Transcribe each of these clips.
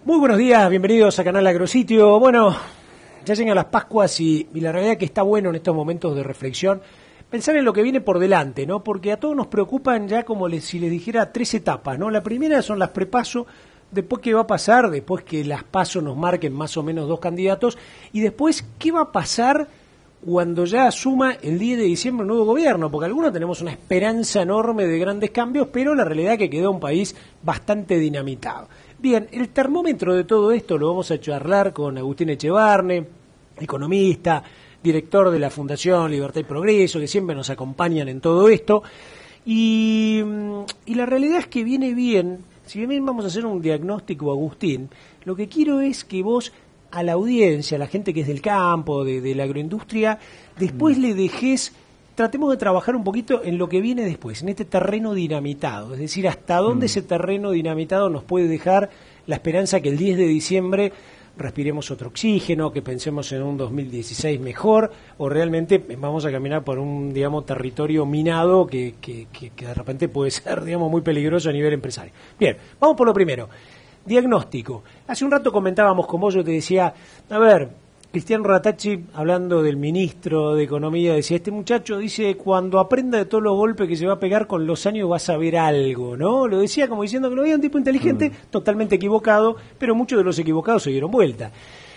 Muy buenos días, bienvenidos a Canal Agrositio. Bueno, ya llegan las Pascuas y la realidad es que está bueno en estos momentos de reflexión pensar en lo que viene por delante, ¿no? Porque a todos nos preocupan ya como si les dijera 3 etapas, ¿no? La primera son las prepaso, después qué va a pasar, después que las paso nos marquen más o menos 2 candidatos, y después qué va a pasar cuando ya asuma el 10 de diciembre un nuevo gobierno, porque algunos tenemos una esperanza enorme de grandes cambios, pero la realidad es que quedó un país bastante dinamitado. Bien, el termómetro de todo esto lo vamos a charlar con Agustín Echevarne, economista, director de la Fundación Libertad y Progreso, que siempre nos acompañan en todo esto, y la realidad es que viene bien, si bien vamos a hacer un diagnóstico, Agustín, lo que quiero es que vos a la audiencia, a la gente que es del campo, de la agroindustria, después le dejes, tratemos de trabajar un poquito en lo que viene después, en este terreno dinamitado, es decir, hasta dónde ese terreno dinamitado nos puede dejar la esperanza que el 10 de diciembre respiremos otro oxígeno, que pensemos en un 2016 mejor, o realmente vamos a caminar por un, digamos, territorio minado que de repente puede ser, digamos, muy peligroso a nivel empresario. Bien, vamos por lo primero. Diagnóstico. Hace un rato comentábamos con vos, yo te decía, a ver, Cristian Ratacci, hablando del ministro de Economía, decía, este muchacho dice, cuando aprenda de todos los golpes que se va a pegar con los años vas a ver algo, ¿no? Lo decía como diciendo que no había un tipo inteligente, totalmente equivocado, pero muchos de los equivocados se dieron vuelta.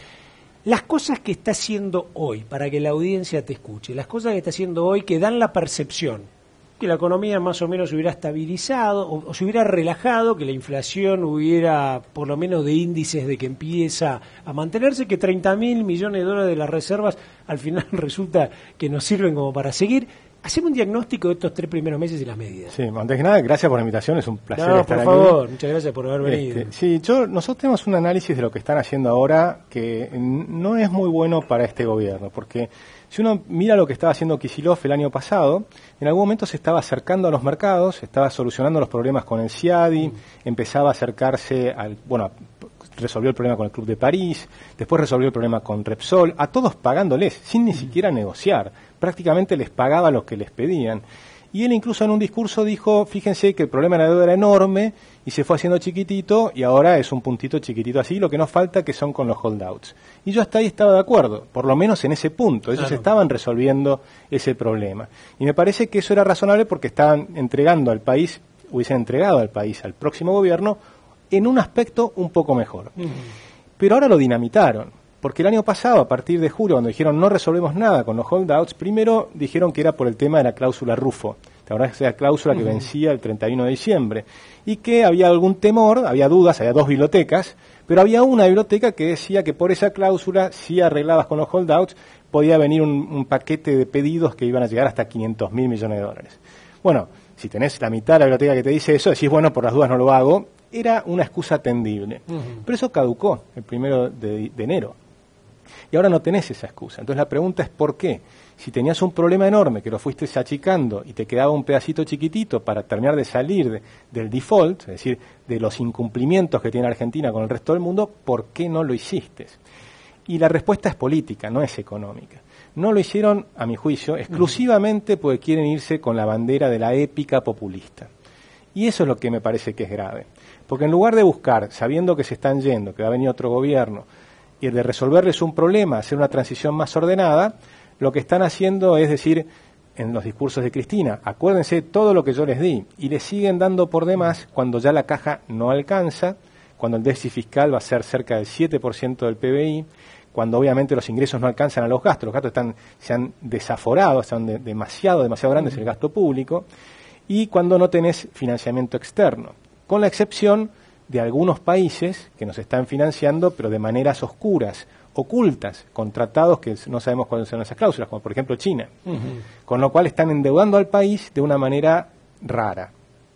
Las cosas que está haciendo hoy, para que la audiencia te escuche, las cosas que está haciendo hoy que dan la percepción que la economía más o menos se hubiera estabilizado o se hubiera relajado, que la inflación hubiera, por lo menos de índices de que empieza a mantenerse, que 30.000 millones de dólares de las reservas al final resulta que nos sirven como para seguir. Hacemos un diagnóstico de estos 3 primeros meses y las medidas. Sí, antes que nada, gracias por la invitación, es un placer estar aquí. Por favor, muchas gracias por haber venido. Sí, nosotros tenemos un análisis de lo que están haciendo ahora que no es muy bueno para este gobierno, porque si uno mira lo que estaba haciendo Kicillof el año pasado, en algún momento se estaba acercando a los mercados, estaba solucionando los problemas con el CIADI, empezaba a acercarse resolvió el problema con el Club de París, después resolvió el problema con Repsol, a todos pagándoles, sin ni siquiera negociar, prácticamente les pagaba lo que les pedían. Y él incluso en un discurso dijo, fíjense que el problema de la deuda era enorme y se fue haciendo chiquitito y ahora es un puntito chiquitito así, lo que nos falta que son con los holdouts. Y yo hasta ahí estaba de acuerdo, por lo menos en ese punto, ellos estaban resolviendo ese problema. Y me parece que eso era razonable porque estaban entregando al país, hubiesen entregado al país, al próximo gobierno, en un aspecto un poco mejor. Pero ahora lo dinamitaron. Porque el año pasado, a partir de julio, cuando dijeron no resolvemos nada con los holdouts, primero dijeron que era por el tema de la cláusula Rufo. La verdad es que esa cláusula que vencía el 31 de diciembre. Y que había algún temor, había dudas, había 2 bibliotecas, pero había una biblioteca que decía que por esa cláusula, si arregladas con los holdouts, podía venir un paquete de pedidos que iban a llegar hasta 500.000 millones de dólares. Bueno, si tenés la mitad de la biblioteca que te dice eso, decís, bueno, por las dudas no lo hago, era una excusa atendible. Pero eso caducó el 1 de enero. Y ahora no tenés esa excusa. Entonces la pregunta es ¿por qué? Si tenías un problema enorme que lo fuiste achicando y te quedaba un pedacito chiquitito para terminar de salir del default, es decir, de los incumplimientos que tiene Argentina con el resto del mundo, ¿por qué no lo hiciste? Y la respuesta es política, no es económica. No lo hicieron, a mi juicio, exclusivamente porque quieren irse con la bandera de la épica populista. Y eso es lo que me parece que es grave. Porque en lugar de buscar, sabiendo que se están yendo, que va a venir otro gobierno, y de resolverles un problema, hacer una transición más ordenada, lo que están haciendo es decir, en los discursos de Cristina, acuérdense todo lo que yo les di, y les siguen dando por demás cuando ya la caja no alcanza, cuando el déficit fiscal va a ser cerca del 7% del PBI, cuando obviamente los ingresos no alcanzan a los gastos se han desaforado, están demasiado grandes el gasto público, y cuando no tenés financiamiento externo, con la excepción de algunos países que nos están financiando, pero de maneras oscuras, ocultas, con tratados que no sabemos cuáles son esas cláusulas, como por ejemplo China. Con lo cual están endeudando al país de una manera rara.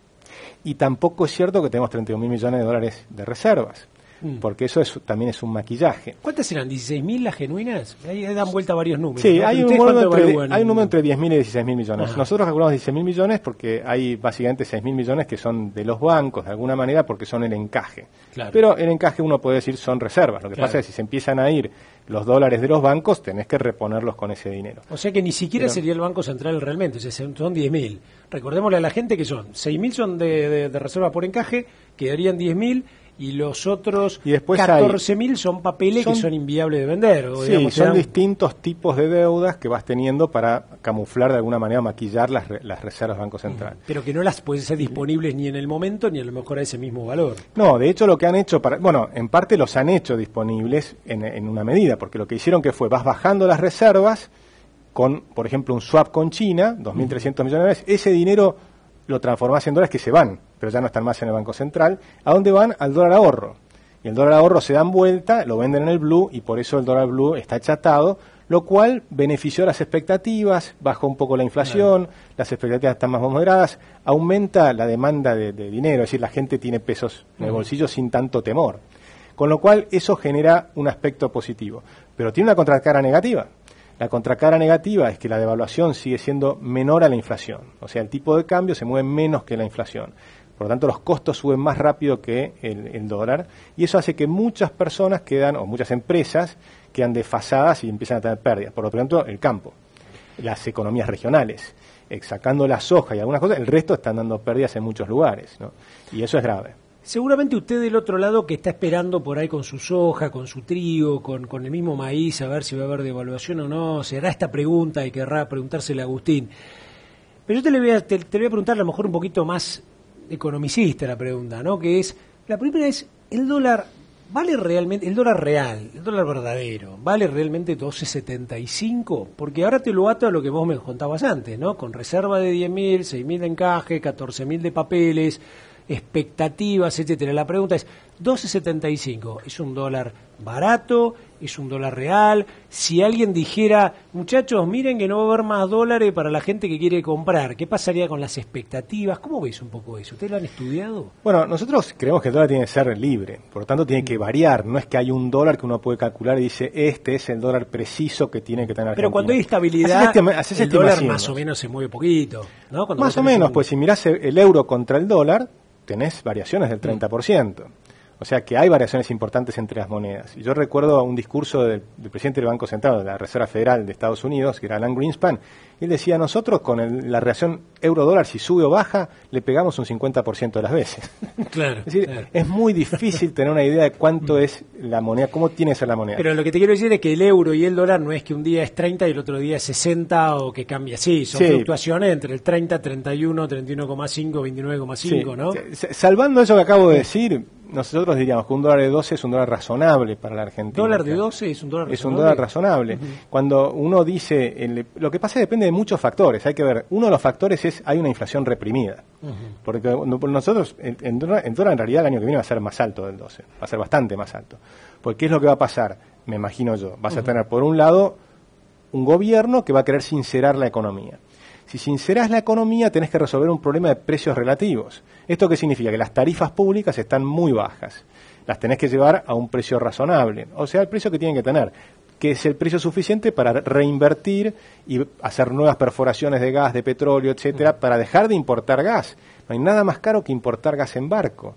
Y tampoco es cierto que tenemos 31.000 millones de dólares de reservas, porque eso también es un maquillaje. ¿Cuántas eran? ¿16.000 las genuinas? Ahí dan vuelta varios números. Sí, ¿no? hay un número entre 10.000 y 16.000 millones. Ajá. Nosotros calculamos 16.000 millones porque hay básicamente 6.000 millones que son de los bancos, de alguna manera, porque son el encaje. Claro. Pero el encaje uno puede decir son reservas. Lo que pasa es que si se empiezan a ir los dólares de los bancos, tenés que reponerlos con ese dinero. O sea que ni siquiera sería el Banco Central realmente, o sea, son 10.000. Recordémosle a la gente que son 6.000 son de reserva por encaje, quedarían 10.000 y los otros y después 14.000 son papeles que son inviables de vender. O, sí, digamos, son distintos tipos de deudas que vas teniendo para camuflar de alguna manera, maquillar las reservas del Banco Central. Pero que no las pueden ser disponibles ni en el momento ni a lo mejor a ese mismo valor. No, de hecho lo que han hecho, bueno, en parte los han hecho disponibles en una medida, porque lo que hicieron que fue, vas bajando las reservas con, por ejemplo, un swap con China, 2.300 millones de dólares, ese dinero lo transformás en dólares que se van, pero ya no están más en el Banco Central. ¿A dónde van? Al dólar ahorro. Y el dólar ahorro se dan vuelta, lo venden en el blue y por eso el dólar blue está achatado, lo cual benefició las expectativas, bajó un poco la inflación, las expectativas están más moderadas, aumenta la demanda de dinero, es decir, la gente tiene pesos en el bolsillo sin tanto temor. Con lo cual eso genera un aspecto positivo. Pero tiene una contracara negativa. La contracara negativa es que la devaluación sigue siendo menor a la inflación. O sea, el tipo de cambio se mueve menos que la inflación. Por lo tanto, los costos suben más rápido que el dólar. Y eso hace que muchas personas quedan, o muchas empresas, quedan desfasadas y empiezan a tener pérdidas. Por lo tanto, el campo, las economías regionales, sacando la soja y algunas cosas, el resto están dando pérdidas en muchos lugares, ¿no? Y eso es grave. Seguramente usted del otro lado que está esperando por ahí con su soja, con su trigo, con el mismo maíz, a ver si va a haber devaluación o no, se hará esta pregunta y querrá preguntársela a Agustín. Pero yo te voy a preguntar a lo mejor un poquito más economicista la pregunta, ¿no? Que es, la primera es, ¿el dólar vale realmente, el dólar real, el dólar verdadero, vale realmente 12.75? Porque ahora te lo ato a lo que vos me contabas antes, ¿no? Con reserva de 10.000, 6.000 de encaje, 14.000 de papeles, expectativas, etcétera. La pregunta es, 12.75, ¿es un dólar barato? ¿Es un dólar real? Si alguien dijera, muchachos, miren que no va a haber más dólares para la gente que quiere comprar, ¿qué pasaría con las expectativas? ¿Cómo ves un poco eso? ¿Ustedes lo han estudiado? Bueno, nosotros creemos que el dólar tiene que ser libre, por lo tanto tiene que variar, no es que hay un dólar que uno puede calcular y dice, este es el dólar preciso que tiene que tener Argentina. Pero cuando hay estabilidad, el dólar más o menos se mueve poquito, ¿no? Más o menos, pues si mirás el euro contra el dólar, tenés variaciones del 30%. O sea que hay variaciones importantes entre las monedas. Y yo recuerdo un discurso del presidente del Banco Central, de la Reserva Federal de Estados Unidos, que era Alan Greenspan, y él decía, nosotros con la relación euro-dólar, si sube o baja, le pegamos un 50% de las veces. Claro, es decir, claro. Es muy difícil tener una idea de cuánto es la moneda, cómo tiene que ser la moneda. Pero lo que te quiero decir es que el euro y el dólar no es que un día es 30 y el otro día es 60 o que cambia así, son fluctuaciones entre el 30, 31, 31,5, 29,5, ¿no? Salvando eso que acabo de decir, nosotros diríamos que un dólar de 12 es un dólar razonable para la Argentina. ¿Dólar de 12 es un dólar razonable? Es un dólar razonable. Cuando uno dice, lo que pasa depende de muchos factores. Hay que ver, uno de los factores es, hay una inflación reprimida. Porque nosotros, en dólar en realidad el año que viene va a ser más alto del 12. Va a ser bastante más alto. Porque ¿qué es lo que va a pasar? Me imagino yo. Vas a tener, por un lado, un gobierno que va a querer sincerar la economía. Si sincerás la economía, tenés que resolver un problema de precios relativos. ¿Esto qué significa? Que las tarifas públicas están muy bajas. Las tenés que llevar a un precio razonable. O sea, el precio que tienen que tener, que es el precio suficiente para reinvertir y hacer nuevas perforaciones de gas, de petróleo, etcétera, para dejar de importar gas. No hay nada más caro que importar gas en barco.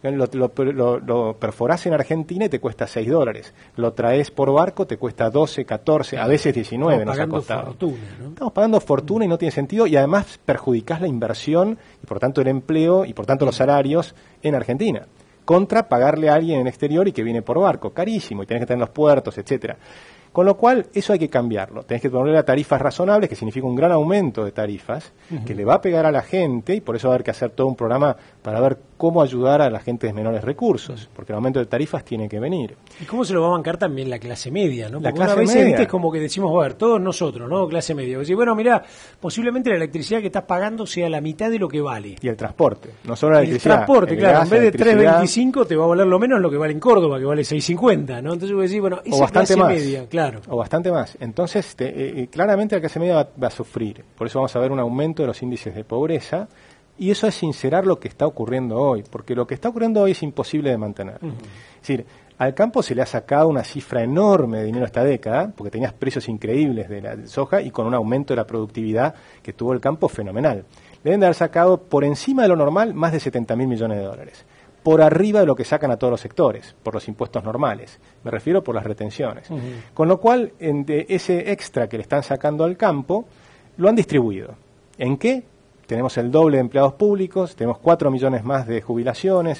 Lo perforás en Argentina y te cuesta $6. Lo traes por barco, te cuesta 12, 14, a veces 19 nos ha costado. Fortuna, ¿no? Estamos pagando fortuna y no tiene sentido, y además perjudicás la inversión y por tanto el empleo y por tanto los salarios en Argentina. Contra pagarle a alguien en el exterior y que viene por barco, carísimo, y tenés que tener los puertos, etcétera. Con lo cual, eso hay que cambiarlo. Tenés que ponerle a tarifas razonables, que significa un gran aumento de tarifas, que le va a pegar a la gente, y por eso va a haber que hacer todo un programa para ver cómo ayudar a la gente de menores recursos, porque el aumento de tarifas tiene que venir. ¿Y cómo se lo va a bancar también la clase media? ¿No? La Porque clase una vez media. ¿viste? Es como que decimos, a ver, todos nosotros, ¿no? Clase media. Decir, bueno, mirá, posiblemente la electricidad que estás pagando sea la mitad de lo que vale. Y el transporte, no solo la El electricidad. transporte, el claro, gas, en vez de electricidad, 3.25 te va a valer lo menos lo que vale en Córdoba, que vale 6.50, ¿no? Entonces vos decís, bueno, esa o bastante clase más, media, claro. o bastante más. Entonces, claramente la clase media va a sufrir. Por eso vamos a ver un aumento de los índices de pobreza, y eso es sincerar lo que está ocurriendo hoy, porque lo que está ocurriendo hoy es imposible de mantener. Es decir, al campo se le ha sacado una cifra enorme de dinero esta década, porque tenías precios increíbles de la soja y con un aumento de la productividad que tuvo el campo fenomenal. Le deben de haber sacado por encima de lo normal más de 70.000 millones de dólares. Por arriba de lo que sacan a todos los sectores, por los impuestos normales. Me refiero por las retenciones. Con lo cual, de ese extra que le están sacando al campo, lo han distribuido. ¿En qué? Tenemos el doble de empleados públicos, tenemos 4 millones más de jubilaciones,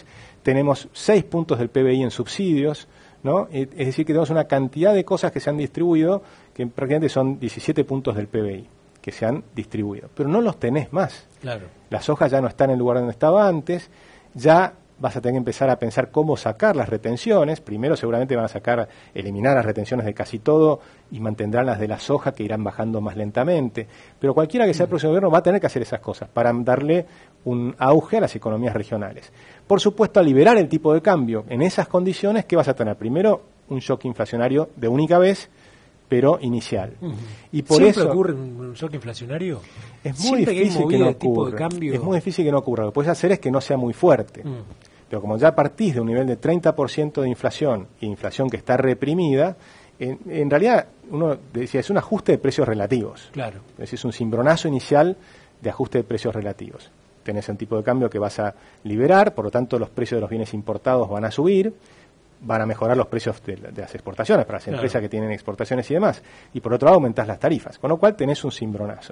tenemos 6 puntos del PBI en subsidios, ¿no? Es decir, que tenemos una cantidad de cosas que se han distribuido, que prácticamente son 17 puntos del PBI que se han distribuido, pero no los tenés más. Claro. La soja ya no está en el lugar donde estaba antes, ya vas a tener que empezar a pensar cómo sacar las retenciones. Primero seguramente van a eliminar las retenciones de casi todo y mantendrán las de la soja, que irán bajando más lentamente. Pero cualquiera que sea el próximo gobierno va a tener que hacer esas cosas para darle un auge a las economías regionales. Por supuesto, al liberar el tipo de cambio en esas condiciones, ¿qué vas a tener? Primero, un shock inflacionario de única vez, pero inicial. Y por ¿Siempre eso ocurre un shock inflacionario? es muy difícil que no ocurra. Es muy difícil que no ocurra. Lo que puedes hacer es que no sea muy fuerte. Pero como ya partís de un nivel de 30% de inflación, y inflación que está reprimida, en realidad uno decía, es un ajuste de precios relativos. Claro. Es un cimbronazo inicial de ajuste de precios relativos. Tenés un tipo de cambio que vas a liberar, por lo tanto los precios de los bienes importados van a subir, van a mejorar los precios de las exportaciones para las empresas que tienen exportaciones y demás. Y por otro lado aumentás las tarifas, con lo cual tenés un cimbronazo.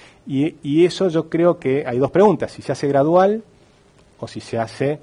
Y eso yo creo que hay dos preguntas, si se hace gradual o si se hace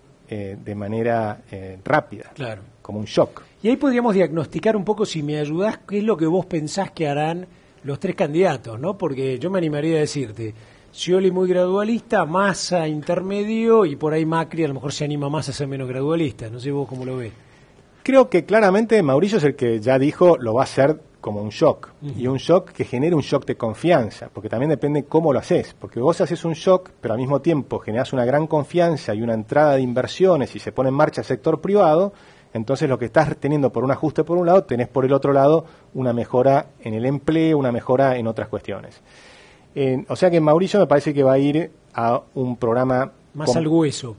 de manera rápida, como un shock. Y ahí podríamos diagnosticar un poco, si me ayudás, qué es lo que vos pensás que harán los tres candidatos, ¿no? Porque yo me animaría a decirte, Scioli muy gradualista, Massa intermedio, y por ahí Macri a lo mejor se anima más a ser menos gradualista. No sé vos cómo lo ves. Creo que claramente Mauricio es el que ya dijo lo va a hacer como un shock, y un shock que genere un shock de confianza, porque también depende cómo lo haces, porque vos haces un shock, pero al mismo tiempo generás una gran confianza y una entrada de inversiones y se pone en marcha el sector privado, entonces lo que estás teniendo por un ajuste por un lado, tenés por el otro lado una mejora en el empleo, una mejora en otras cuestiones. O sea que Mauricio me parece que va a ir a un programa más al hueso,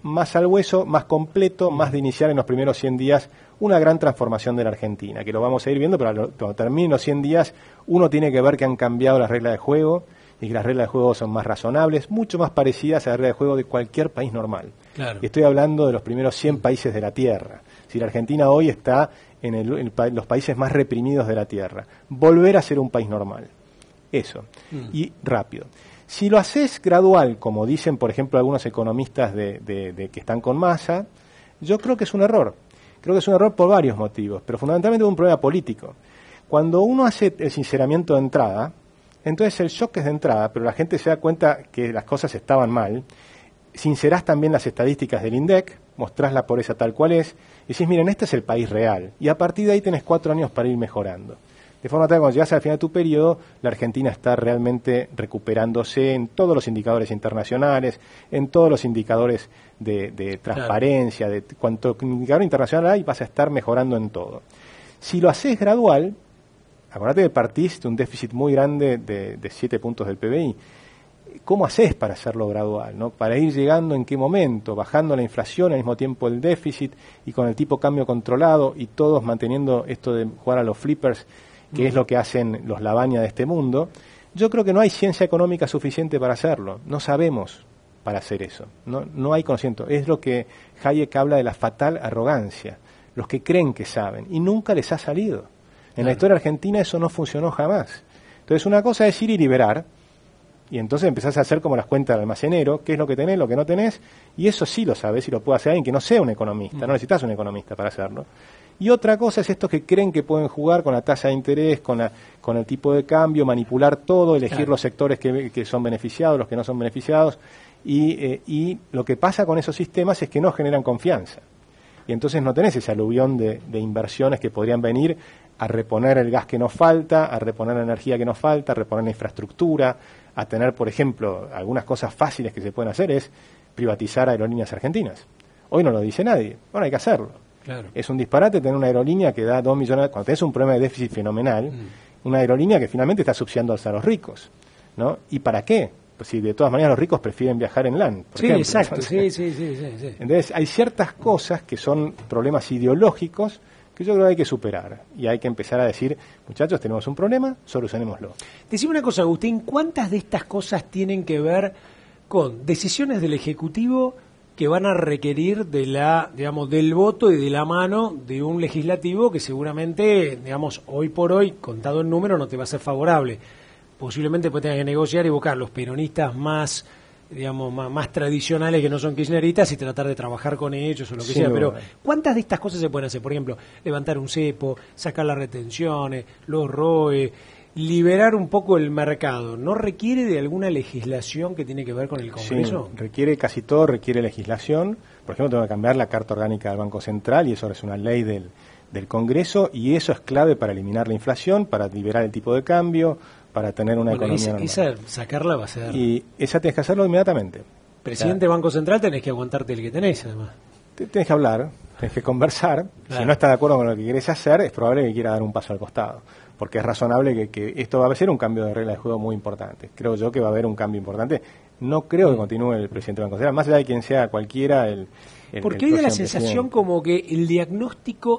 más completo, más de iniciar en los primeros 100 días una gran transformación de la Argentina, que lo vamos a ir viendo, pero cuando terminen los 100 días uno tiene que ver que han cambiado las reglas de juego y que las reglas de juego son más razonables, mucho más parecidas a las reglas de juego de cualquier país normal. Claro. Y estoy hablando de los primeros 100 países de la Tierra. Si la Argentina hoy está en los países más reprimidos de la Tierra, volver a ser un país normal. Eso. Y rápido. Si lo haces gradual, como dicen, por ejemplo, algunos economistas de que están con Massa, yo creo que es un error. Creo que es un error por varios motivos, pero fundamentalmente es un problema político. Cuando uno hace el sinceramiento de entrada, entonces el shock es de entrada, pero la gente se da cuenta que las cosas estaban mal. Sincerás también las estadísticas del INDEC, mostrás la pobreza tal cual es, y decís, miren, este es el país real. Y a partir de ahí tenés 4 años para ir mejorando. De forma tal que cuando llegas al final de tu periodo, la Argentina está realmente recuperándose en todos los indicadores internacionales, en todos los indicadores de transparencia, de cuanto indicador internacional hay, vas a estar mejorando en todo. Si lo haces gradual, acordate que partís de un déficit muy grande de 7 puntos del PBI. ¿Cómo haces para hacerlo gradual, ¿no? Para ir llegando en qué momento, bajando la inflación, al mismo tiempo el déficit, y con el tipo cambio controlado, y todos manteniendo esto de jugar a los flippers, que es lo que hacen los Lavagna de este mundo. Yo creo que no hay ciencia económica suficiente para hacerlo. No sabemos para hacer eso. No hay conocimiento. Es lo que Hayek habla de la fatal arrogancia. Los que creen que saben. Y nunca les ha salido. En la historia argentina eso no funcionó jamás. Entonces una cosa es ir y liberar. Y entonces empezás a hacer como las cuentas del almacenero. ¿Qué es lo que tenés, lo que no tenés? Y eso sí lo sabes y lo puede hacer alguien que no sea un economista. No necesitas un economista para hacerlo. Y otra cosa es estos que creen que pueden jugar con la tasa de interés, con el tipo de cambio, manipular todo, elegir los sectores que son beneficiados, los que no son beneficiados. Y lo que pasa con esos sistemas es que no generan confianza. Y entonces no tenés ese aluvión de inversiones que podrían venir a reponer el gas que nos falta, a reponer la energía que nos falta, a reponer la infraestructura, a tener, por ejemplo, algunas cosas fáciles que se pueden hacer es privatizar aerolíneas argentinas. Hoy no lo dice nadie, bueno, hay que hacerlo. Claro. Es un disparate tener una aerolínea que da 2 millones, cuando tenés un problema de déficit fenomenal, una aerolínea que finalmente está subsidiando a los ricos, ¿no? ¿Y para qué? Pues si de todas maneras los ricos prefieren viajar en LAN, por ejemplo. Exacto, Entonces, sí. Entonces hay ciertas cosas que son problemas ideológicos que yo creo que hay que superar y hay que empezar a decir, muchachos, tenemos un problema, solucionémoslo. Decime una cosa, Agustín, ¿cuántas de estas cosas tienen que ver con decisiones del Ejecutivo que van a requerir del voto y de la mano de un legislativo que seguramente, hoy por hoy, contado en número, no te va a ser favorable? Posiblemente pues tengas que negociar y buscar los peronistas más digamos, más tradicionales que no son kirchneristas y tratar de trabajar con ellos o lo que sea. Pero ¿cuántas de estas cosas se pueden hacer? Por ejemplo, levantar un cepo, sacar las retenciones, los ROE, liberar un poco el mercado. ¿No requiere de alguna legislación que tiene que ver con el Congreso? Sí, requiere casi todo, requiere legislación. Por ejemplo, tengo que cambiar la Carta Orgánica del Banco Central y eso es una ley del Congreso y eso es clave para eliminar la inflación, para liberar el tipo de cambio, para tener una economía normal. Esa sacarla va a ser... Y esa tenés que hacerlo inmediatamente. Presidente Banco Central tenés que aguantarte el que tenés, además. Tenés que hablar, tenés que conversar. Claro. Si no está de acuerdo con lo que querés hacer, es probable que quiera dar un paso al costado. Porque es razonable que esto va a ser un cambio de regla de juego muy importante. Creo yo que va a haber un cambio importante. No creo que continúe el presidente del Banco Central, más allá de quien sea cualquiera. Porque hoy da la sensación como que el diagnóstico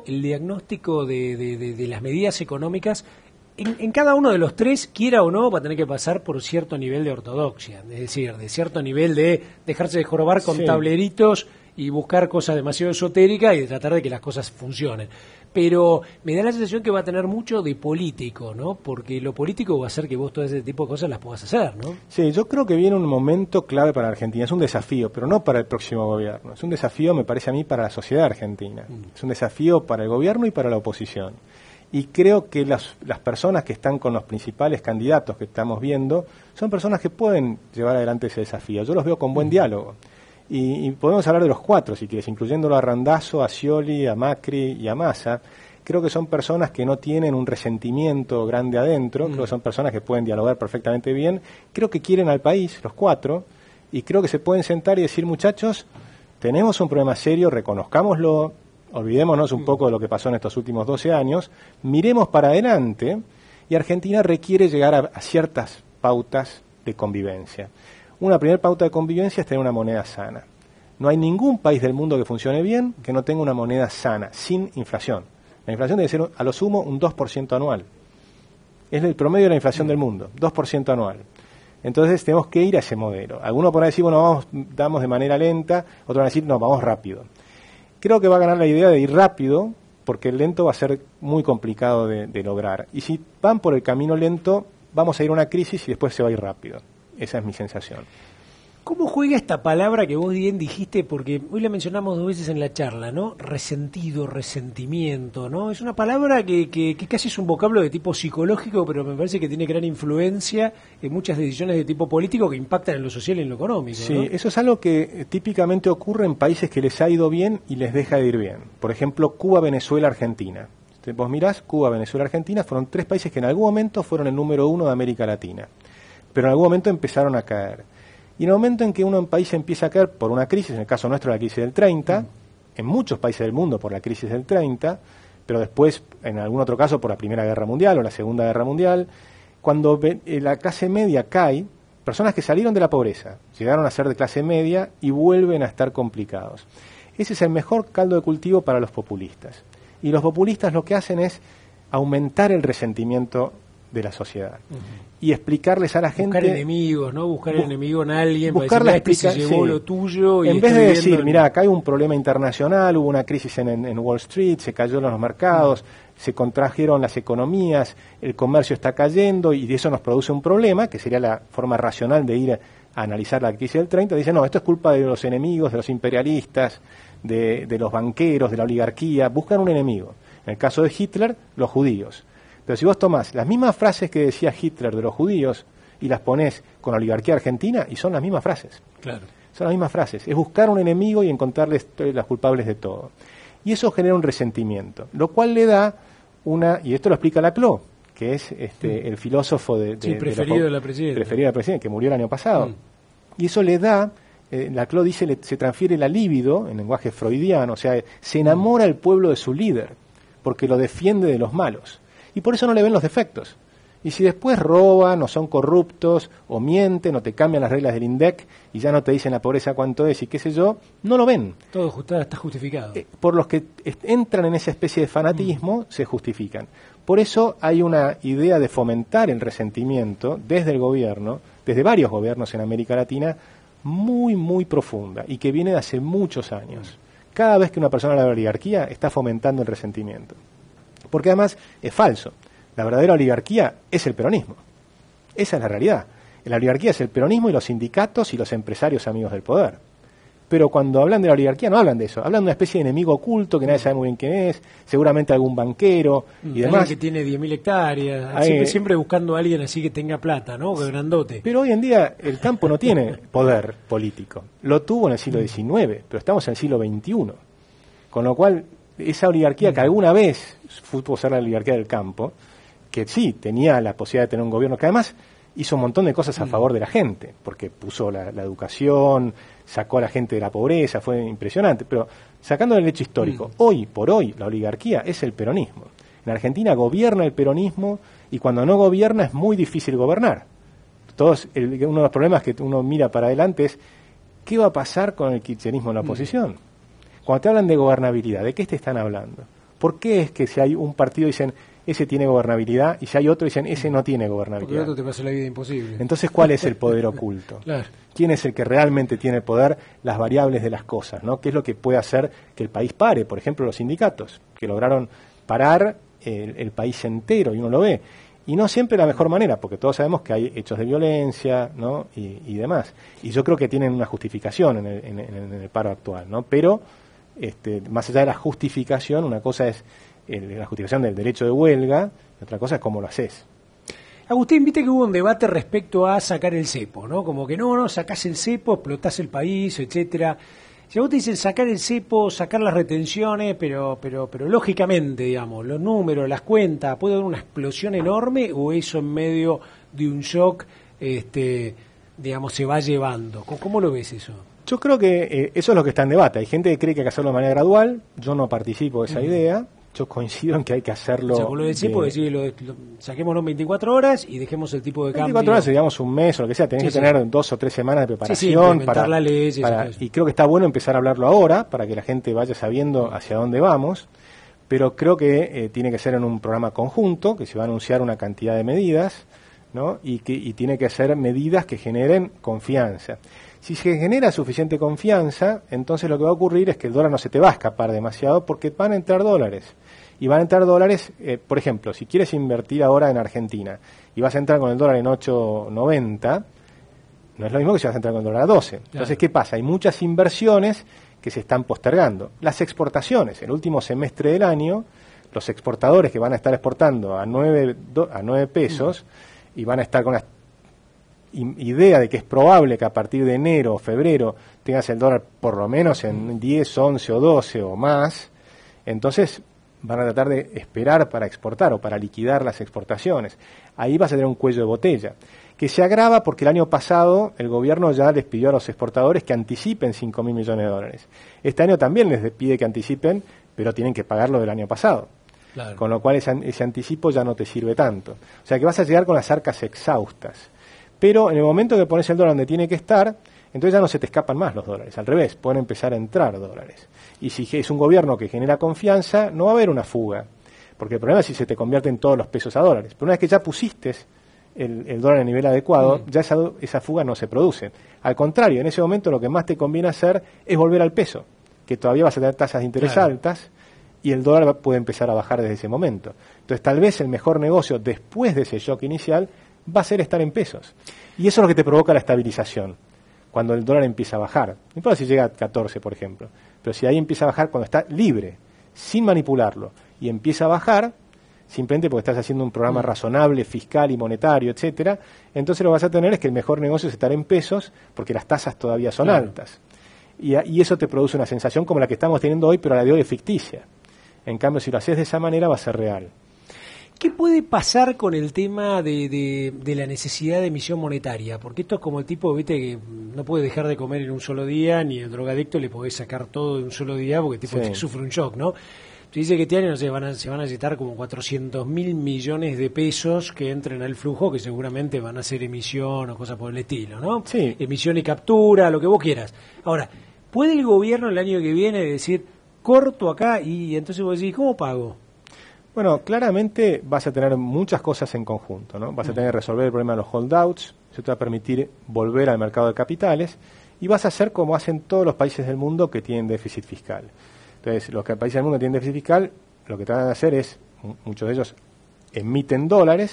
de las medidas económicas, en cada uno de los tres, quiera o no, va a tener que pasar por cierto nivel de ortodoxia. Es decir, de cierto nivel de dejarse de jorobar con tableritos y buscar cosas demasiado esotéricas y de tratar de que las cosas funcionen. Pero me da la sensación que va a tener mucho de político, ¿no? Porque lo político va a hacer que vos todo ese tipo de cosas las puedas hacer, ¿no? Sí, yo creo que viene un momento clave para Argentina. Es un desafío, pero no para el próximo gobierno. Es un desafío, me parece a mí, para la sociedad argentina. Es un desafío para el gobierno y para la oposición. Y creo que las personas que están con los principales candidatos que estamos viendo son personas que pueden llevar adelante ese desafío. Yo los veo con buen diálogo. Y podemos hablar de los cuatro, si quieres, incluyéndolo a Randazzo, a Scioli, a Macri y a Massa. Creo que son personas que no tienen un resentimiento grande adentro, creo que son personas que pueden dialogar perfectamente bien, creo que quieren al país, los cuatro, y creo que se pueden sentar y decir, muchachos, tenemos un problema serio, reconozcámoslo, olvidémonos un poco de lo que pasó en estos últimos 12 años, miremos para adelante, y Argentina requiere llegar a ciertas pautas de convivencia. Una primera pauta de convivencia es tener una moneda sana. No hay ningún país del mundo que funcione bien que no tenga una moneda sana, sin inflación. La inflación debe ser a lo sumo un 2% anual. Es el promedio de la inflación del mundo, 2% anual. Entonces tenemos que ir a ese modelo. Algunos podrán decir, bueno, vamos de manera lenta, otros van a decir, no, vamos rápido. Creo que va a ganar la idea de ir rápido, porque el lento va a ser muy complicado de lograr. Y si van por el camino lento, vamos a ir a una crisis y después se va a ir rápido. Esa es mi sensación. ¿Cómo juega esta palabra que vos bien dijiste? Porque hoy la mencionamos 2 veces en la charla, ¿no? Resentido, resentimiento, ¿no? Es una palabra que casi es un vocablo de tipo psicológico, pero me parece que tiene gran influencia en muchas decisiones de tipo político que impactan en lo social y en lo económico, ¿no? Sí, eso es algo que típicamente ocurre en países que les ha ido bien y les deja de ir bien. Por ejemplo, Cuba, Venezuela, Argentina. Vos mirás, Cuba, Venezuela, Argentina fueron 3 países que en algún momento fueron el número 1 de América Latina. Pero en algún momento empezaron a caer. Y en el momento en que un país empieza a caer por una crisis, en el caso nuestro la crisis del 30, en muchos países del mundo por la crisis del 30, pero después en algún otro caso por la Primera Guerra Mundial o la Segunda Guerra Mundial, cuando la clase media cae, personas que salieron de la pobreza, llegaron a ser de clase media y vuelven a estar complicados. Ese es el mejor caldo de cultivo para los populistas. Y los populistas lo que hacen es aumentar el resentimiento de la sociedad y explicarles a la gente, buscar enemigos, ¿no? Buscar enemigo en alguien, buscar para la decir, se llevó lo tuyo y en vez de decir, mira, acá hay un problema internacional, hubo una crisis en Wall Street, se cayó los mercados, se contrajeron las economías, el comercio está cayendo y eso nos produce un problema, que sería la forma racional de ir a analizar la crisis del 30, dice, no, esto es culpa de los enemigos, de los imperialistas, de los banqueros, de la oligarquía, buscan un enemigo. En el caso de Hitler, los judíos. Pero si vos tomás las mismas frases que decía Hitler de los judíos y las ponés con la oligarquía argentina, y son las mismas frases. Claro. Son las mismas frases. Es buscar un enemigo y encontrarles las culpables de todo. Y eso genera un resentimiento, lo cual le da y esto lo explica Laclau, que es el filósofo preferido de la presidenta, que murió el año pasado. Y eso le da, Laclau dice, se transfiere la libido, en lenguaje freudiano, o sea, se enamora el pueblo de su líder, porque lo defiende de los malos. Y por eso no le ven los defectos. Y si después roban, o son corruptos, o mienten, o te cambian las reglas del INDEC, y ya no te dicen la pobreza cuánto es, y qué sé yo, no lo ven. Todo está justificado. Por los que entran en esa especie de fanatismo, se justifican. Por eso hay una idea de fomentar el resentimiento desde el gobierno, desde varios gobiernos en América Latina, muy, muy profunda, y que viene de hace muchos años. Cada vez que una persona habla de la oligarquía, está fomentando el resentimiento. Porque además es falso. La verdadera oligarquía es el peronismo. Esa es la realidad. La oligarquía es el peronismo y los sindicatos y los empresarios amigos del poder. Pero cuando hablan de la oligarquía no hablan de eso, hablan de una especie de enemigo oculto que nadie sabe muy bien quién es, seguramente algún banquero y demás. Alguien que tiene 10.000 hectáreas, siempre buscando a alguien así que tenga plata, ¿no? Grandote. Pero hoy en día el campo no tiene poder político, lo tuvo en el siglo XIX, pero estamos en el siglo XXI. Con lo cual, esa oligarquía que alguna vez pudo ser la oligarquía del campo, que sí tenía la posibilidad de tener un gobierno que además hizo un montón de cosas a favor de la gente, porque puso la educación, sacó a la gente de la pobreza, fue impresionante, pero sacando el hecho histórico, hoy por hoy la oligarquía es el peronismo. En Argentina gobierna el peronismo y cuando no gobierna es muy difícil gobernar. Uno de los problemas que uno mira para adelante es ¿qué va a pasar con el kirchnerismo en la oposición? Cuando te hablan de gobernabilidad, ¿de qué te están hablando? ¿Por qué es que si hay un partido dicen ese tiene gobernabilidad y si hay otro dicen ese no tiene gobernabilidad? Porque el otro te pasa la vida imposible. Entonces, ¿cuál es el poder oculto? Claro. ¿Quién es el que realmente tiene el poder? Las variables de las cosas, ¿no? ¿Qué es lo que puede hacer que el país pare? Por ejemplo, los sindicatos, que lograron parar el país entero, y uno lo ve. Y no siempre de la mejor manera, porque todos sabemos que hay hechos de violencia, ¿no? y demás. Y yo creo que tienen una justificación en el paro actual, ¿no? Pero, más allá de la justificación, una cosa es la justificación del derecho de huelga, y otra cosa es cómo lo haces. Agustín, viste que hubo un debate respecto a sacar el cepo, ¿no? Como que no, sacás el cepo, explotás el país, etcétera. Si a vos te dicen sacar el cepo, sacar las retenciones, pero lógicamente, digamos, los números, las cuentas, ¿puede haber una explosión enorme o eso en medio de un shock, digamos, se va llevando? ¿Cómo lo ves eso? Yo creo que eso es lo que está en debate. Hay gente que cree que hay que hacerlo de manera gradual, yo no participo de esa idea. Yo coincido en que hay que hacerlo. O sea, vos lo decís porque saquémoslo en 24 horas y dejemos el tipo de cambio. 24 horas, digamos un mes o lo que sea, tenés que tener 2 o 3 semanas de preparación para la ley. Y creo que está bueno empezar a hablarlo ahora para que la gente vaya sabiendo hacia dónde vamos, pero creo que tiene que ser en un programa conjunto, que se va a anunciar una cantidad de medidas, ¿no? Y tiene que ser medidas que generen confianza. Si se genera suficiente confianza, entonces lo que va a ocurrir es que el dólar no se te va a escapar demasiado porque van a entrar dólares. Y van a entrar dólares, por ejemplo, si quieres invertir ahora en Argentina y vas a entrar con el dólar en 8.90, no es lo mismo que si vas a entrar con el dólar a 12. Entonces, ¿qué pasa? Hay muchas inversiones que se están postergando. Las exportaciones, el último semestre del año, los exportadores que van a estar exportando a 9 pesos y van a estar con la idea de que es probable que a partir de enero o febrero tengas el dólar por lo menos en 10, 11 o 12 o más, entonces van a tratar de esperar para exportar o para liquidar las exportaciones. Ahí vas a tener un cuello de botella, que se agrava porque el año pasado el gobierno ya les pidió a los exportadores que anticipen 5.000 millones de dólares. Este año también les pide que anticipen, pero tienen que pagarlo del año pasado. Claro. Con lo cual ese anticipo ya no te sirve tanto. O sea que vas a llegar con las arcas exhaustas. Pero en el momento que pones el dólar donde tiene que estar, entonces ya no se te escapan más los dólares. Al revés, pueden empezar a entrar dólares. Y si es un gobierno que genera confianza, no va a haber una fuga. Porque el problema es si se te convierten todos los pesos a dólares. Pero una vez que ya pusiste el dólar a nivel adecuado, ya esa fuga no se produce. Al contrario, en ese momento lo que más te conviene hacer es volver al peso, que todavía vas a tener tasas de interés altas y el dólar puede empezar a bajar desde ese momento. Entonces tal vez el mejor negocio después de ese shock inicial va a ser estar en pesos. Y eso es lo que te provoca la estabilización, cuando el dólar empieza a bajar. No importa si llega a 14, por ejemplo, pero si ahí empieza a bajar cuando está libre, sin manipularlo, y empieza a bajar, simplemente porque estás haciendo un programa razonable, fiscal y monetario, etcétera, entonces lo que vas a tener es que el mejor negocio es estar en pesos, porque las tasas todavía son altas. Y eso te produce una sensación como la que estamos teniendo hoy, pero la de hoy es ficticia. En cambio, si lo haces de esa manera, va a ser real. ¿Qué puede pasar con el tema de la necesidad de emisión monetaria? Porque esto es como el tipo, viste, que no puede dejar de comer en un solo día, ni el drogadicto le podés sacar todo de un solo día, porque el tipo sufre un shock, ¿no? Se dice que este año, no sé, se van a necesitar como 400.000 millones de pesos que entren al flujo, que seguramente van a ser emisión o cosas por el estilo, ¿no? Sí. Emisión y captura, lo que vos quieras. Ahora, ¿puede el gobierno el año que viene decir, corto acá, y entonces vos decís, ¿cómo pago? Bueno, claramente vas a tener muchas cosas en conjunto, ¿no? Vas a tener que resolver el problema de los holdouts, eso te va a permitir volver al mercado de capitales, y vas a hacer como hacen todos los países del mundo que tienen déficit fiscal. Entonces, los países del mundo que tienen déficit fiscal, lo que tratan de hacer es, muchos de ellos emiten dólares,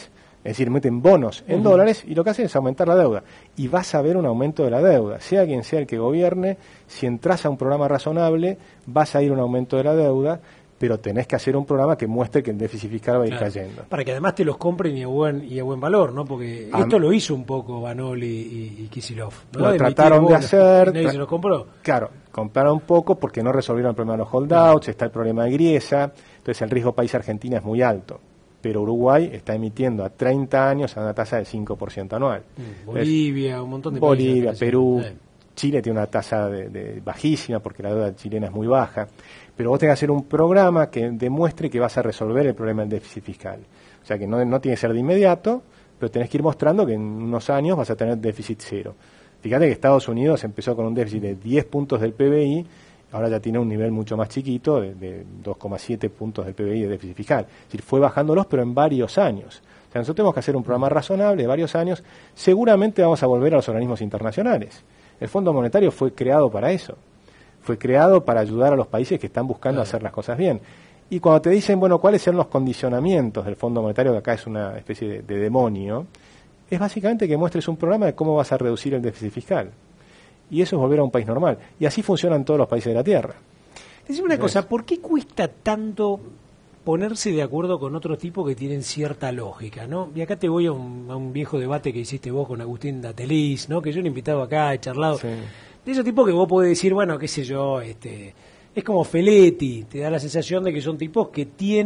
Es decir, meten bonos en dólares y lo que hacen es aumentar la deuda. Y vas a ver un aumento de la deuda. Sea quien sea el que gobierne, si entras a un programa razonable, vas a ir a un aumento de la deuda, pero tenés que hacer un programa que muestre que el déficit fiscal va a ir cayendo. Para que además te los compren y a buen valor, ¿no? Porque esto lo hizo un poco Banol y Kicillof, ¿no? Lo trataron de hacer. ¿Y nadie se los compró? Claro, compraron un poco porque no resolvieron el problema de los holdouts, está el problema de Griesa, entonces el riesgo país Argentina es muy alto. Pero Uruguay está emitiendo a 30 años a una tasa del 5% anual. Bolivia, un montón de países. Bolivia, países. Perú, Chile tiene una tasa bajísima porque la deuda chilena es muy baja. Pero vos tenés que hacer un programa que demuestre que vas a resolver el problema del déficit fiscal. O sea que no tiene que ser de inmediato, pero tenés que ir mostrando que en unos años vas a tener déficit cero. Fíjate que Estados Unidos empezó con un déficit de 10 puntos del PBI, ahora ya tiene un nivel mucho más chiquito, de 2,7 puntos del PBI de déficit fiscal. Es decir, fue bajándolos, pero en varios años. O sea, nosotros tenemos que hacer un programa razonable de varios años. Seguramente vamos a volver a los organismos internacionales. El Fondo Monetario fue creado para eso. Fue creado para ayudar a los países que están buscando hacer las cosas bien. Y cuando te dicen, bueno, ¿cuáles son los condicionamientos del Fondo Monetario, que acá es una especie de demonio? Es básicamente que muestres un programa de cómo vas a reducir el déficit fiscal. Y eso es volver a un país normal. Y así funcionan todos los países de la Tierra. Decime una cosa, ¿por qué cuesta tanto ponerse de acuerdo con otros tipos que tienen cierta lógica, ¿no? Y acá te voy a un viejo debate que hiciste vos con Agustín Dateliz, ¿no? Que yo le he invitado acá, he charlado. Sí. De esos tipos que vos podés decir, bueno, qué sé yo, es como Feletti, te da la sensación de que son tipos que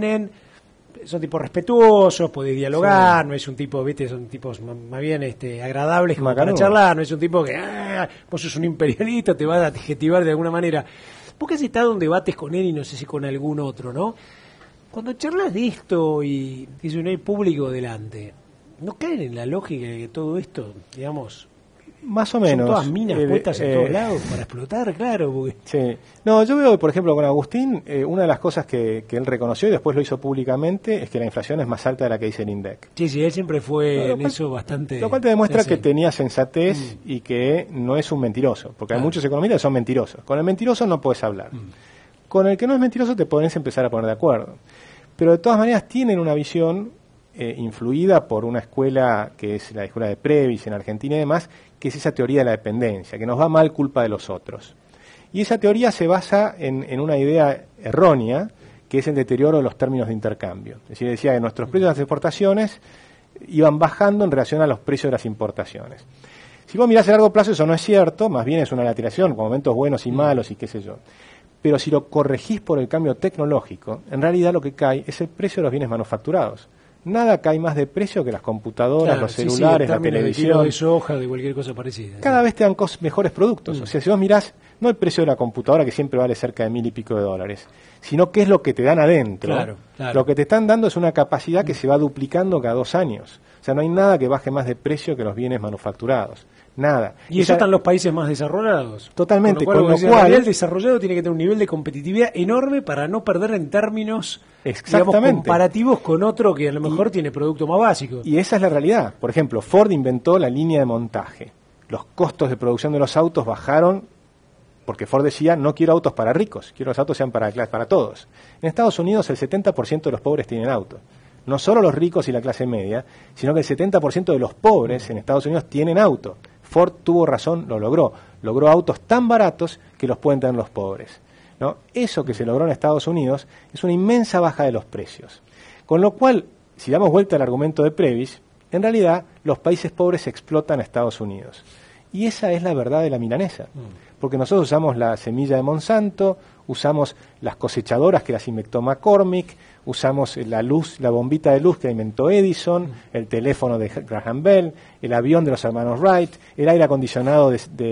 son tipos respetuosos, podés dialogar, no es un tipo, viste, son tipos más bien agradables como para charlar, no es un tipo que, vos sos un imperialista, te va a adjetivar de alguna manera. Vos que has estado en debates con él y no sé si con algún otro, ¿no? Cuando charlas de esto y no hay público delante, ¿no caen en la lógica de que todo esto, digamos, más o menos, son todas minas puestas en todos lados para explotar, claro? Porque... Sí. No, yo veo, por ejemplo, con Agustín, una de las cosas que él reconoció y después lo hizo públicamente es que la inflación es más alta de la que dice el INDEC. Sí, él siempre fue en eso bastante... Lo cual te demuestra que tenía sensatez y que no es un mentiroso, porque hay muchos economistas que son mentirosos. Con el mentiroso no puedes hablar. Con el que no es mentiroso te podés empezar a poner de acuerdo. Pero de todas maneras tienen una visión influida por una escuela que es la escuela de Previs en Argentina y demás, que es esa teoría de la dependencia, que nos va mal culpa de los otros. Y esa teoría se basa en una idea errónea, que es el deterioro de los términos de intercambio. Es decir, decía que nuestros precios de las exportaciones iban bajando en relación a los precios de las importaciones. Si vos mirás a largo plazo, eso no es cierto, más bien es una lateralización, con momentos buenos y malos y qué sé yo. Pero si lo corregís por el cambio tecnológico, en realidad lo que cae es el precio de los bienes manufacturados. Nada cae más de precio que las computadoras, los celulares, la televisión. De soja, de cualquier cosa parecida. Cada vez te dan mejores productos. O sea, si vos mirás, no el precio de la computadora, que siempre vale cerca de 1.000 y pico de dólares, sino qué es lo que te dan adentro. Claro. Lo que te están dando es una capacidad que se va duplicando cada 2 años. O sea, no hay nada que baje más de precio que los bienes manufacturados. Nada. Y eso están los países más desarrollados. Totalmente. Con lo cual el desarrollado tiene que tener un nivel de competitividad enorme para no perder en términos, digamos, comparativos con otro que a lo mejor tiene producto más básico. Y esa es la realidad. Por ejemplo, Ford inventó la línea de montaje. Los costos de producción de los autos bajaron porque Ford decía, no quiero autos para ricos, quiero que los autos sean para todos. En Estados Unidos el 70% de los pobres tienen autos. No solo los ricos y la clase media, sino que el 70% de los pobres en Estados Unidos tienen auto. Ford tuvo razón, lo logró. Logró autos tan baratos que los pueden tener los pobres, ¿no? Eso que se logró en Estados Unidos es una inmensa baja de los precios. Con lo cual, si damos vuelta al argumento de Previs, en realidad los países pobres explotan a Estados Unidos. Y esa es la verdad de la milanesa. Porque nosotros usamos la semilla de Monsanto, usamos las cosechadoras que las inventó McCormick, usamos la luz, la bombita de luz que inventó Edison, el teléfono de Graham Bell, el avión de los hermanos Wright, el aire acondicionado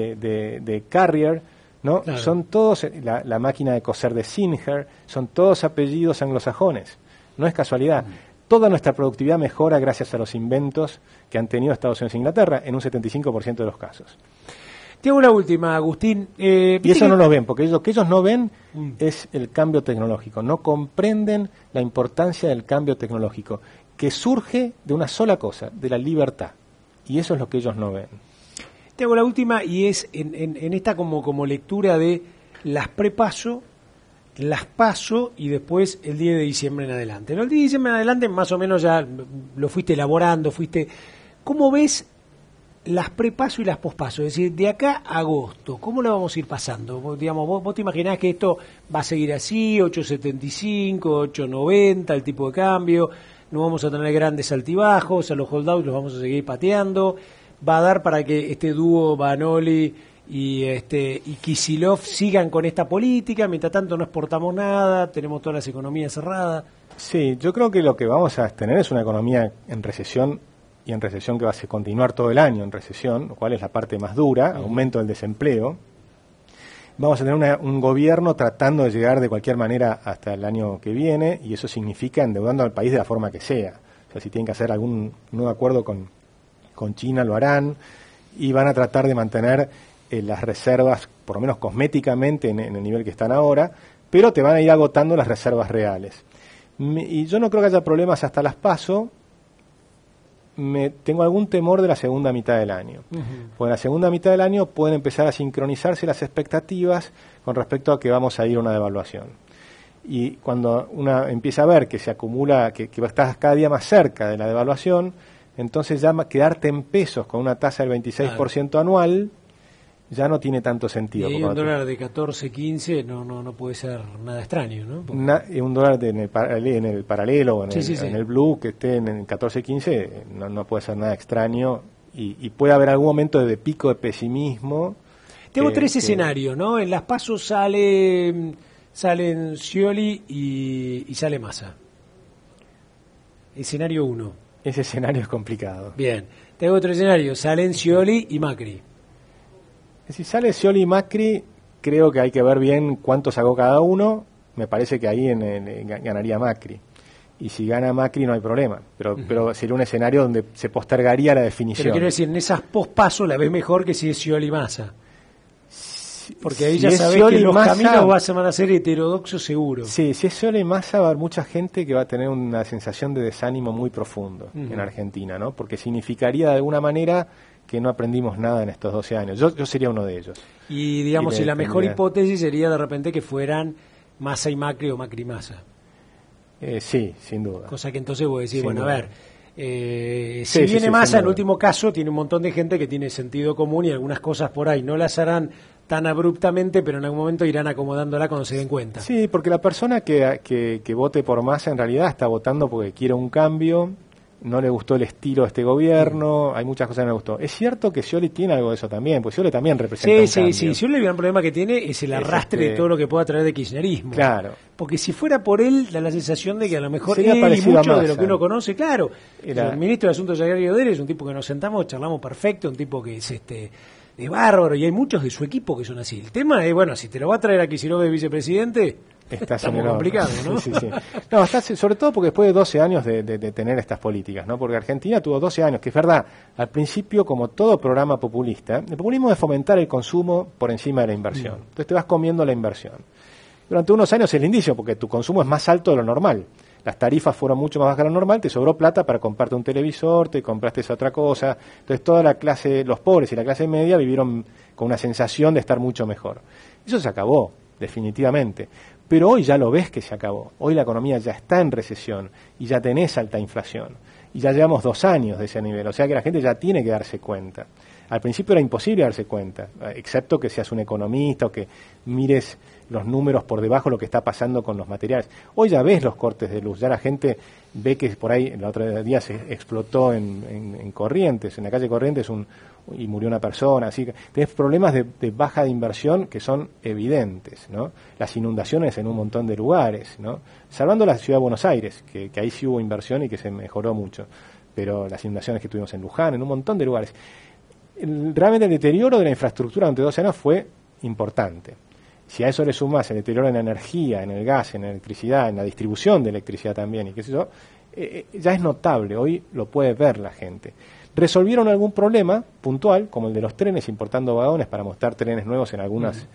de Carrier, ¿no? Claro. Son todos, la máquina de coser de Singer, son todos apellidos anglosajones. No es casualidad. Toda nuestra productividad mejora gracias a los inventos que han tenido Estados Unidos e Inglaterra, en un 75% de los casos. Te hago la última, Agustín. Y eso no lo ven, porque lo que ellos no ven es el cambio tecnológico. No comprenden la importancia del cambio tecnológico, que surge de una sola cosa, de la libertad. Y eso es lo que ellos no ven. Te hago la última y es en esta como lectura de las prepaso. las PASO y después el 10 de diciembre en adelante. ¿No? El 10 de diciembre en adelante más o menos ya lo fuiste elaborando, ¿Cómo ves las pre-PASO y las post-PASO? Es decir, de acá a agosto, ¿cómo lo vamos a ir pasando? ¿Vos te imaginás que esto va a seguir así, 8.75, 8.90, el tipo de cambio? No vamos a tener grandes altibajos, a los holdouts los vamos a seguir pateando. Va a dar para que este dúo Vanoli y Kicillof sigan con esta política, mientras tanto no exportamos nada, tenemos todas las economías cerradas. Sí, yo creo que lo que vamos a tener es una economía en recesión, y en recesión que va a continuar todo el año en recesión, lo cual es la parte más dura, aumento del desempleo. Vamos a tener un gobierno tratando de llegar de cualquier manera hasta el año que viene, y eso significa endeudando al país de la forma que sea. O sea, si tienen que hacer algún nuevo acuerdo con China, lo harán, y van a tratar de mantener las reservas, por lo menos cosméticamente, en el nivel que están ahora, pero te van a ir agotando las reservas reales. Y yo no creo que haya problemas hasta las PASO. Tengo algún temor de la segunda mitad del año. Porque en la segunda mitad del año pueden empezar a sincronizarse las expectativas con respecto a que vamos a ir a una devaluación. Y cuando una empieza a ver que se acumula, que estás cada día más cerca de la devaluación, entonces ya quedarte en pesos con una tasa del 26% anual ya no tiene tanto sentido. Y un dólar de 14, 15 no puede ser nada extraño, ¿no? Un dólar en el paralelo o en el blue que esté en el 14, 15 no puede ser nada extraño, y puede haber algún momento de pico de pesimismo. Tengo tres escenarios, ¿no? En las PASO salen Scioli y sale Massa. Escenario 1. Ese escenario es complicado. Bien. Tengo otro escenario, salen Scioli y Macri. Si sale Scioli y Macri, creo que hay que ver bien cuánto sacó cada uno. Me parece que ahí ganaría Macri. Y si gana Macri no hay problema. Pero sería un escenario donde se postergaría la definición. Pero quiero decir, en esas post-PASO la ves mejor que si es Scioli y Massa. Porque ahí ya sabés que los caminos van a ser heterodoxos seguro. Sí, si es Scioli y Massa va a haber mucha gente que va a tener una sensación de desánimo muy profundo en Argentina, ¿no? Porque significaría de alguna manera que no aprendimos nada en estos 12 años. Yo sería uno de ellos. Y digamos, si la mejor hipótesis sería de repente que fueran Massa y Macri o Macri y Massa. Sí, sin duda. Cosa que entonces voy a decir, Sin bueno, duda. a ver, si viene Massa, en último caso, tiene un montón de gente que tiene sentido común y algunas cosas por ahí no las harán tan abruptamente, pero en algún momento irán acomodándola cuando se den cuenta. Sí, porque la persona que vote por Massa en realidad está votando porque quiere un cambio. No le gustó el estilo de este gobierno, hay muchas cosas que no le gustó. Es cierto que Scioli tiene algo de eso también, porque Scioli también representa un cambio. Sí, Scioli el gran problema que tiene es el arrastre de todo lo que pueda traer de kirchnerismo. Claro. Porque si fuera por él, da la sensación de que a lo mejor sería él y mucho a de lo que uno conoce, claro. El ministro de Asuntos Agrarios de él es un tipo que nos sentamos, charlamos perfecto, un tipo que es de bárbaro, y hay muchos de su equipo que son así. El tema es, bueno, si te lo va a traer a Kicillof de vicepresidente, está muy complicado, ¿no? Sí. No, sobre todo porque después de 12 años de tener estas políticas, ¿no? Porque Argentina tuvo 12 años, que es verdad, al principio, como todo programa populista, el populismo es fomentar el consumo por encima de la inversión. Entonces te vas comiendo la inversión. Durante unos años es lindísimo, porque tu consumo es más alto de lo normal. Las tarifas fueron mucho más bajas de lo normal, te sobró plata para comprarte un televisor, te compraste esa otra cosa. Entonces toda la clase, los pobres y la clase media vivieron con una sensación de estar mucho mejor. Eso se acabó, definitivamente. Pero hoy ya lo ves que se acabó. Hoy la economía ya está en recesión y ya tenés alta inflación. Y ya llevamos 2 años de ese nivel. O sea que la gente ya tiene que darse cuenta. Al principio era imposible darse cuenta, excepto que seas un economista o que mires los números por debajo de lo que está pasando con los materiales. Hoy ya ves los cortes de luz, ya la gente ve que por ahí, el otro día se explotó en Corrientes, en la calle Corrientes, y murió una persona, así que tenés problemas de baja de inversión que son evidentes, ¿no? Las inundaciones en un montón de lugares, ¿no? Salvando la ciudad de Buenos Aires, que ahí sí hubo inversión y que se mejoró mucho, pero las inundaciones que tuvimos en Luján, en un montón de lugares. Realmente el deterioro de la infraestructura durante 12 años fue importante. Si a eso le sumas el deterioro en la energía, en el gas, en la electricidad, en la distribución de electricidad también, y qué sé yo, ya es notable, hoy lo puede ver la gente. Resolvieron algún problema puntual, como el de los trenes, importando vagones para mostrar trenes nuevos en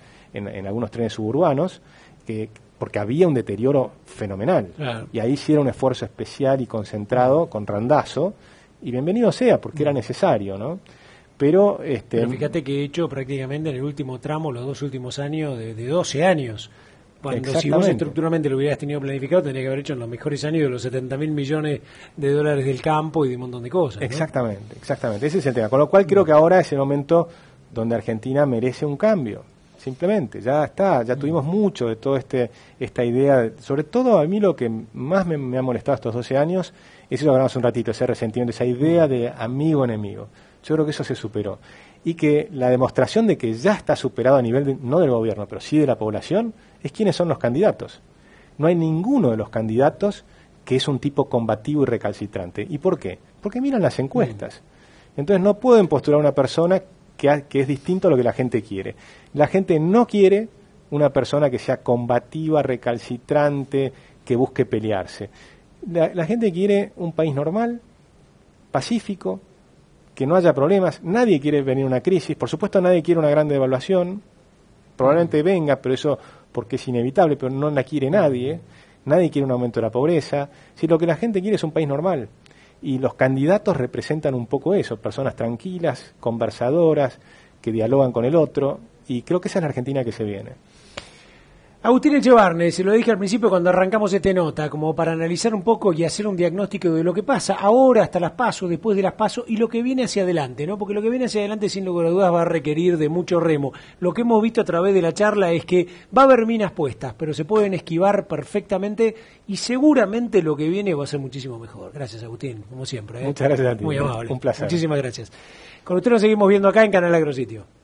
algunos trenes suburbanos, porque había un deterioro fenomenal. Claro. Y ahí hicieron un esfuerzo especial y concentrado con Randazzo, y bienvenido sea, porque era necesario, ¿no? Pero fíjate que he hecho prácticamente en el último tramo, los 2 últimos años, de 12 años, Cuando si vos estructuralmente lo hubieras tenido planificado, tendría que haber hecho en los mejores años de los 70.000 millones de dólares del campo y de un montón de cosas, ¿no? Exactamente, exactamente. Ese es el tema. Con lo cual creo que ahora es el momento donde Argentina merece un cambio. Simplemente, ya está, ya tuvimos mucho de toda esta idea. Sobre todo a mí lo que más me ha molestado estos 12 años es eso que hablamos un ratito, ese resentimiento, esa idea de amigo-enemigo. Yo creo que eso se superó. Y que la demostración de que ya está superado a nivel, no del gobierno, pero sí de la población, es quiénes son los candidatos. No hay ninguno de los candidatos que es un tipo combativo y recalcitrante. ¿Y por qué? Porque miran las encuestas. Entonces no pueden postular a una persona que es distinto a lo que la gente quiere. La gente no quiere una persona que sea combativa, recalcitrante, que busque pelearse. La gente quiere un país normal, pacífico, que no haya problemas. Nadie quiere venir a una crisis. Por supuesto, nadie quiere una gran devaluación. Probablemente venga, pero eso porque es inevitable, pero no la quiere nadie. Nadie quiere un aumento de la pobreza. Si lo que la gente quiere es un país normal. Y los candidatos representan un poco eso, personas tranquilas, conversadoras, que dialogan con el otro, y creo que esa es la Argentina que se viene. Agustín Echevarne, se lo dije al principio cuando arrancamos esta nota, como para analizar un poco y hacer un diagnóstico de lo que pasa ahora hasta las PASO, después de las PASO, y lo que viene hacia adelante, ¿no? Porque lo que viene hacia adelante, sin lugar a dudas, va a requerir de mucho remo. Lo que hemos visto a través de la charla es que va a haber minas puestas, pero se pueden esquivar perfectamente, y seguramente lo que viene va a ser muchísimo mejor. Gracias, Agustín, como siempre, ¿eh? Muchas gracias a ti. Muy amable. Un placer. Muchísimas gracias. Con usted nos seguimos viendo acá en Canal Agrositio.